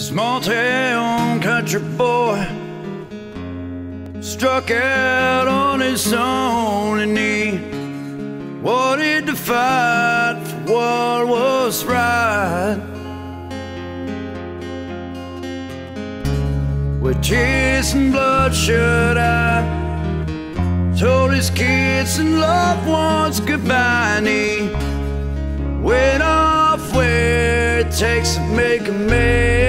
Small town country boy struck out on his own, and he wanted to fight for what was right. With tears and bloodshot eye, told his kids and loved ones goodbye, and he went off where it takes to make a man.